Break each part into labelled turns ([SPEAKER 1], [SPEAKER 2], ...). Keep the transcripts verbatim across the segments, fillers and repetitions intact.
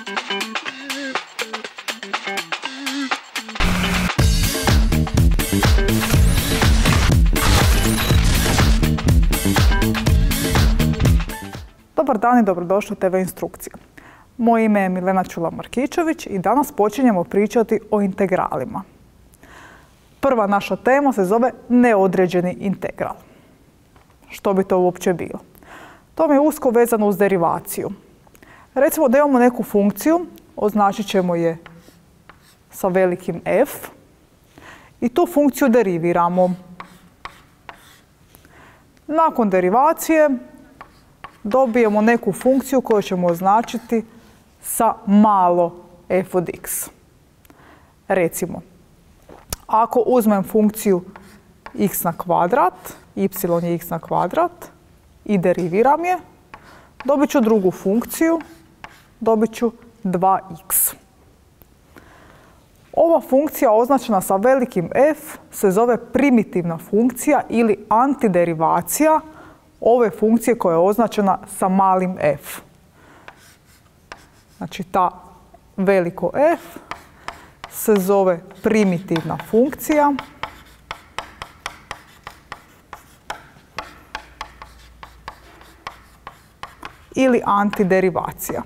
[SPEAKER 1] Dobar dan i dobrodošli u te ve Instrukcije. Moje ime je Milena Čula-Markičević i danas počinjemo pričati o integralima. Prva naša tema se zove neodređeni integral. Što bi to uopće bilo? To mi je usko vezano uz derivaciju. Recimo da imamo neku funkciju, označit ćemo je sa velikim F i tu funkciju deriviramo. Nakon derivacije dobijemo neku funkciju koju ćemo označiti sa malo f od x. Recimo, ako uzmem funkciju x na kvadrat, y je x na kvadrat i deriviram je, dobit ću drugu funkciju, dobit ću dva x. Ova funkcija označena sa velikim f se zove primitivna funkcija ili antiderivacija ove funkcije koja je označena sa malim f. Znači ta veliko f se zove primitivna funkcija ili antiderivacija.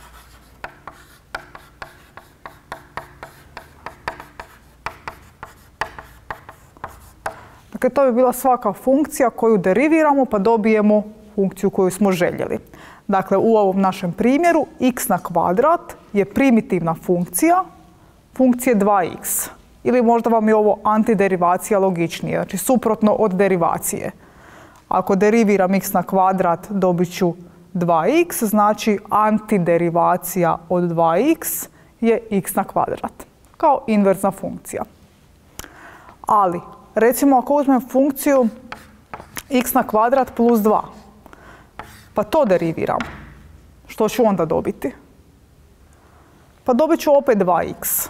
[SPEAKER 1] Dakle, to bi bila svaka funkcija koju deriviramo pa dobijemo funkciju koju smo željeli. Dakle, u ovom našem primjeru x na kvadrat je primitivna funkcija funkcije dva x. Ili možda vam je ovo antiderivacija logičnije, znači suprotno od derivacije. Ako deriviram x na kvadrat dobit ću dva x, znači antiderivacija od dva x je x na kvadrat, kao inverzna funkcija. Ali, recimo ako uzmem funkciju x na kvadrat plus dva, pa to deriviram, što ću onda dobiti? Pa dobit ću opet dva x.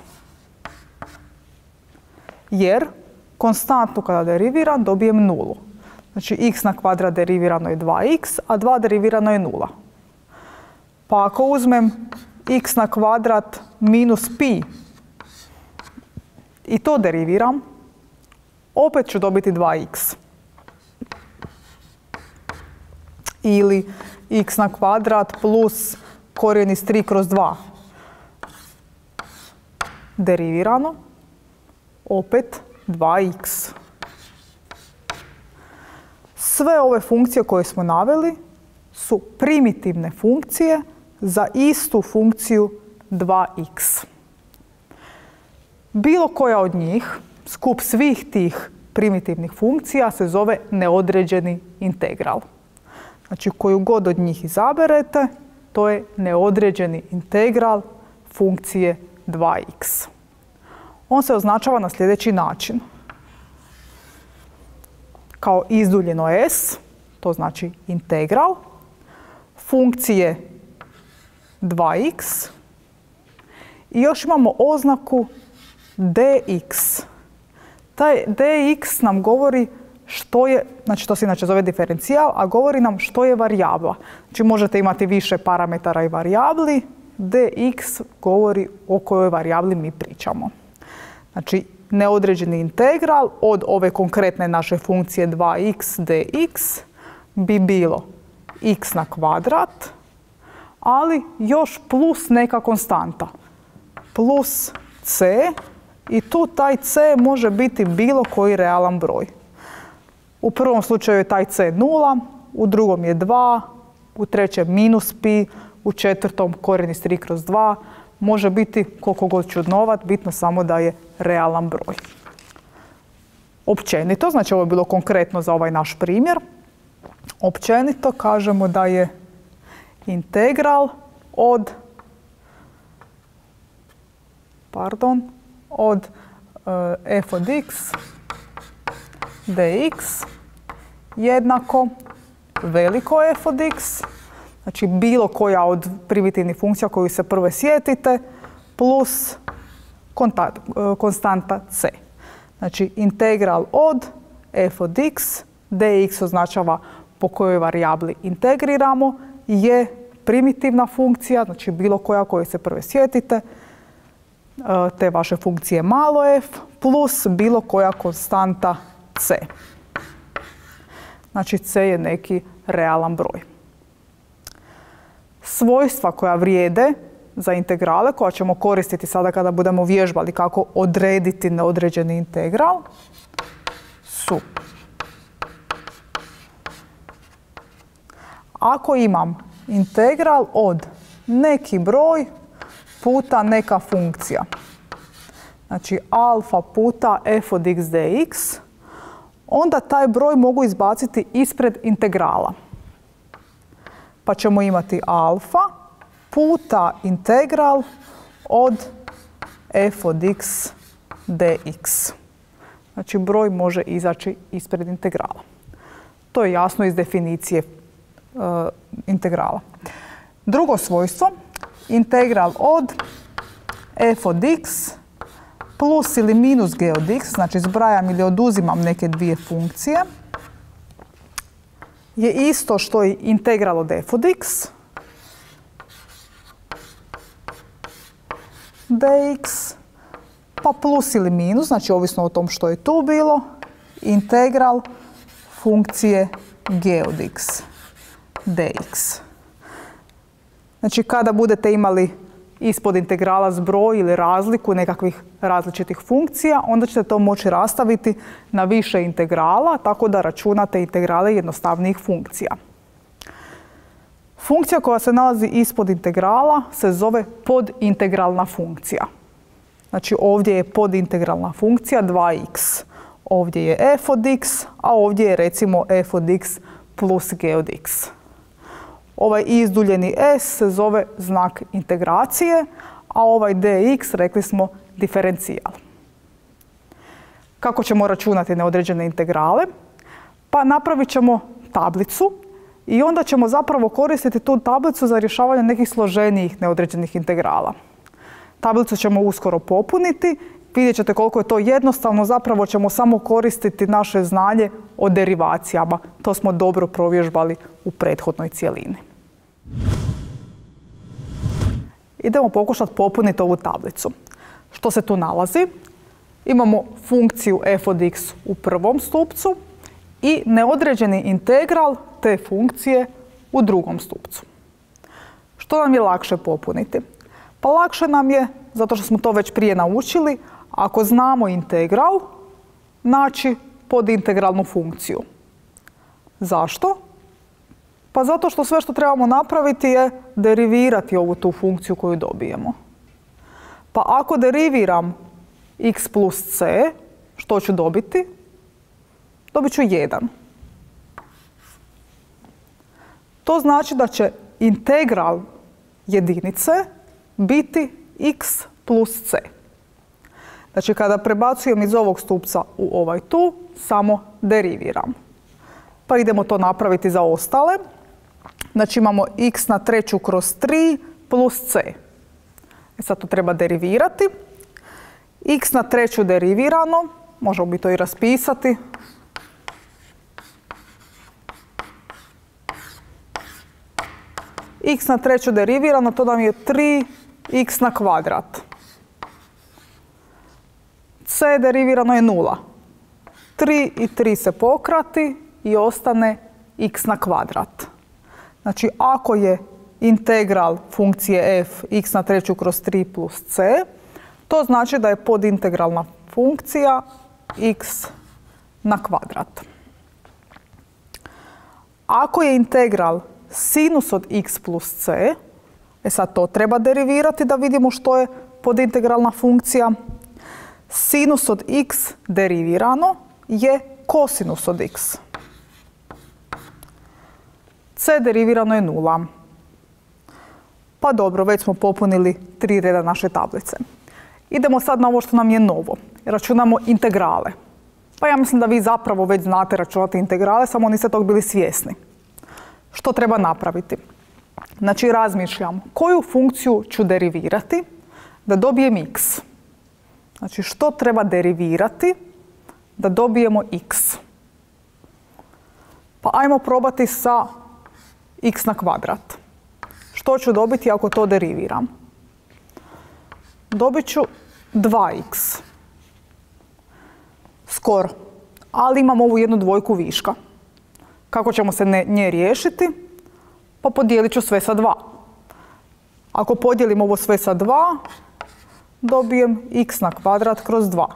[SPEAKER 1] Jer konstantnu kada deriviram dobijem nulu. Znači x na kvadrat derivirano je dva x, a dva derivirano je nula. Pa ako uzmem x na kvadrat minus pi i to deriviram, opet ću dobiti dva x. Ili x na kvadrat plus korijen iz tri kroz dva. Derivirano, opet dva x. Sve ove funkcije koje smo naveli su primitivne funkcije za istu funkciju dva x. Bilo koja od njih, skup svih tih primitivnih funkcija se zove neodređeni integral. Znači koju god od njih izaberete, to je neodređeni integral funkcije dva x. On se označava na sljedeći način. Kao izduljeno s, to znači integral, funkcije dva x i još imamo oznaku dx. Taj dx nam govori što je, znači to se inače zove diferencijal, a govori nam što je varijabla. Znači možete imati više parametara i varijabli, dx govori o kojoj varijabli mi pričamo. Znači neodređeni integral od ove konkretne naše funkcije dva x dx bi bilo x na kvadrat, ali još plus neka konstanta, plus c, i tu taj c može biti bilo koji realan broj. U prvom slučaju je taj c nula, u drugom je dva, u trećem minus pi, u četvrtom korijen iz tri kroz dva, može biti koliko god čudnovat, bitno samo da je realan broj. Općenito, znači ovo je bilo konkretno za ovaj naš primjer, općenito kažemo da je integral od, pardon, od uh, f od x dx jednako veliko f od x, znači bilo koja od primitivnih funkcija koju se prve sjetite, plus konstanta c. Znači integral od f od x, dx označava po kojoj varijabli integriramo, je primitivna funkcija, znači bilo koja koju se prve sjetite, te vaše funkcije malo f, plus bilo koja konstanta c. Znači c je neki realan broj. Svojstva koja vrijede za integrale, koja ćemo koristiti sada kada budemo vježbali kako odrediti neodređeni integral, su: ako imam integral od neki broj puta neka funkcija, znači alfa puta f od x dx, onda taj broj mogu izbaciti ispred integrala. Pa ćemo imati alfa puta integral od f od x dx. Znači broj može izaći ispred integrala. To je jasno iz definicije uh, integrala. Drugo svojstvo, integral od f od x plus ili minus g od x, znači zbrajam ili oduzimam neke dvije funkcije, je isto što i integral od f od x dx, pa plus ili minus, znači ovisno o tom što je tu bilo, integral funkcije g od x dx. Znači kada budete imali ispod integrala zbroj ili razliku nekakvih različitih funkcija, onda ćete to moći rastaviti na više integrala, tako da računate integrale jednostavnijih funkcija. Funkcija koja se nalazi ispod integrala se zove podintegralna funkcija. Znači ovdje je podintegralna funkcija dva x. Ovdje je f od x, a ovdje je recimo f od x plus g od x. Ovaj izduljeni s se zove znak integracije, a ovaj dx rekli smo diferencijal. Kako ćemo računati neodređene integrale? Pa napravit ćemo tablicu i onda ćemo zapravo koristiti tu tablicu za rješavanje nekih složenijih neodređenih integrala. Tablicu ćemo uskoro popuniti, vidjet ćete koliko je to jednostavno, zapravo ćemo samo koristiti naše znanje o derivacijama. To smo dobro provježbali u prethodnoj cjelini. Idemo pokušati popuniti ovu tablicu. Što se tu nalazi? Imamo funkciju f od x u prvom stupcu i neodređeni integral te funkcije u drugom stupcu. Što nam je lakše popuniti? Pa lakše nam je, zato što smo to već prije naučili, ako znamo integral, naći podintegralnu funkciju. Zašto? Pa zato što sve što trebamo napraviti je derivirati ovu tu funkciju koju dobijemo. Pa ako deriviram x plus c, što ću dobiti? Dobit ću jedan. To znači da će integral jedinice biti x plus c. Znači kada prebacujem iz ovog stupca u ovaj tu, samo deriviram. Pa idemo to napraviti za ostale. Znači imamo x na treću kroz tri plus c. E sad to treba derivirati. X na treću derivirano, možemo bi to i raspisati. X na treću derivirano, to nam je tri x na kvadrat. C derivirano je nula. tri i tri se pokrati i ostane x na kvadrat. Znači, ako je integral funkcije f x na treću kroz tri plus c, to znači da je podintegralna funkcija x na kvadrat. Ako je integral sinus od x plus c, e sad to treba derivirati da vidimo što je podintegralna funkcija. Sinus od x derivirano je kosinus od x. C derivirano je nula. Pa dobro, već smo popunili tri reda naše tablice. Idemo sad na ovo što nam je novo. Računamo integrale. Pa ja mislim da vi zapravo već znate računati integrale, samo niste tog bili svjesni. Što treba napraviti? Znači razmišljam koju funkciju ću derivirati da dobijem x. Znači što treba derivirati da dobijemo x. Pa ajmo probati sa x na kvadrat. Što ću dobiti ako to deriviram? Dobit ću dva x. Skoro. Ali imam ovu jednu dvojku viška. Kako ćemo se ne, nje riješiti? Pa podijelit ću sve sa dva. Ako podijelim ovo sve sa dva, dobijem x na kvadrat kroz dva.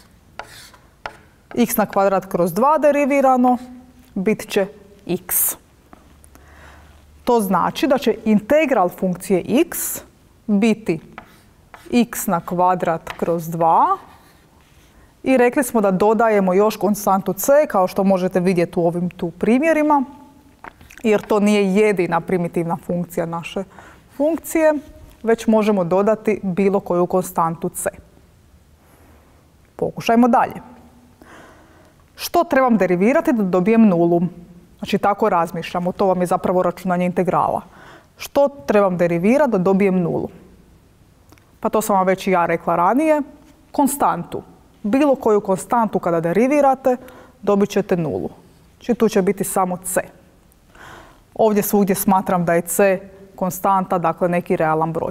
[SPEAKER 1] X na kvadrat kroz dva derivirano bit će x. To znači da će integral funkcije x biti x na kvadrat kroz dva i rekli smo da dodajemo još konstantu c, kao što možete vidjeti u ovim tu primjerima, jer to nije jedina primitivna funkcija naše funkcije, već možemo dodati bilo koju konstantu c. Pokušajmo dalje. Što trebam derivirati da dobijem nulu? Znači tako razmišljamo, to vam je zapravo računanje integrala. Što trebam derivirati da dobijem nulu? Pa to sam vam već i ja rekla ranije, konstantu. Bilo koju konstantu kada derivirate, dobit ćete nulu. Znači tu će biti samo c. Ovdje svugdje smatram da je c konstanta, dakle neki realan broj.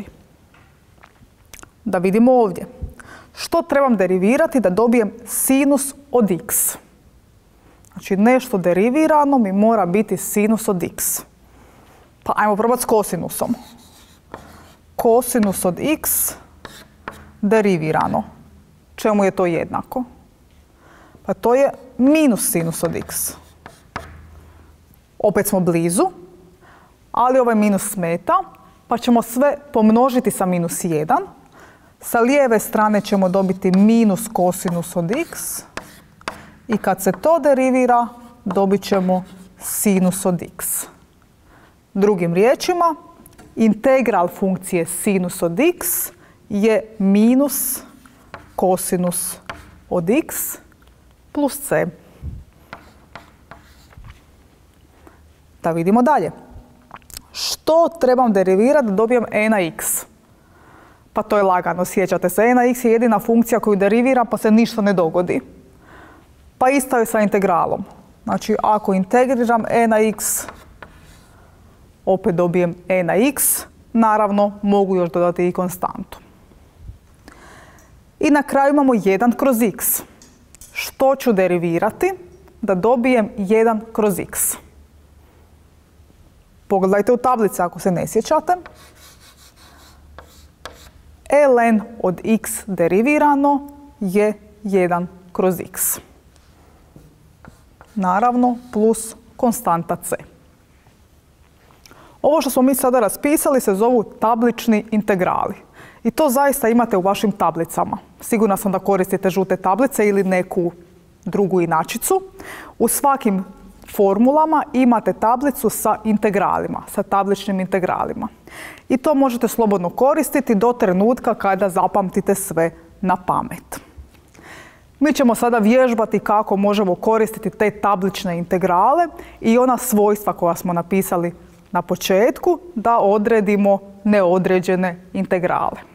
[SPEAKER 1] Da vidimo ovdje. Što trebam derivirati da dobijem sinus od x? Znači nešto derivirano mi mora biti sinus od x. Pa ajmo probati s kosinusom. Kosinus od x derivirano. Čemu je to jednako? Pa to je minus sinus od x. Opet smo blizu, ali ovaj minus smeta, pa ćemo sve pomnožiti sa minus jedan. Sa lijeve strane ćemo dobiti minus kosinus od x i kad se to derivira, dobit ćemo sinus od x. Drugim riječima, integral funkcije sinus od x je minus kosinus od x plus c. Da vidimo dalje. Što trebam derivirati da dobijem e na x? Pa to je lagano, sjećate se. E na x je jedina funkcija koju derivira pa se ništa ne dogodi. Pa isto je sa integralom. Znači, ako integriram e na x, opet dobijem e na x. Naravno, mogu još dodati i konstantu. I na kraju imamo jedan kroz x. Što ću derivirati da dobijem jedan kroz x? Pogledajte u tablici ako se ne sjećate. ln od x derivirano je jedan kroz x. Naravno, plus konstanta c. Ovo što smo mi sada raspisali se zovu tablični integrali. I to zaista imate u vašim tablicama. Sigurna sam da koristite žute tablice ili neku drugu inačicu. U svakim formulama imate tablicu sa integralima, sa tabličnim integralima. I to možete slobodno koristiti do trenutka kada zapamtite sve na pamet. Mi ćemo sada vježbati kako možemo koristiti te tablične integrale i ona svojstva koja smo napisali na početku da odredimo neodređene integrale.